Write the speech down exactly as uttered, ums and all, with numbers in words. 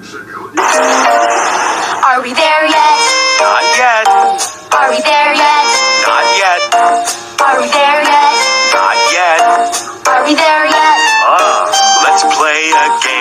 Are we there yet? Not yet. Are we there yet? Not yet. Are we there yet? Not yet. Are we there yet? Ah, let's play a game.